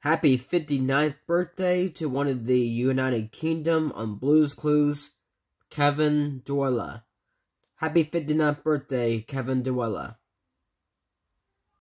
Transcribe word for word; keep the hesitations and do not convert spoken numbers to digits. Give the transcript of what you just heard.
Happy fifty-ninth birthday to one of the United Kingdom on Blue's Clues, Kevin Duala. Happy fifty-ninth birthday, Kevin Duala.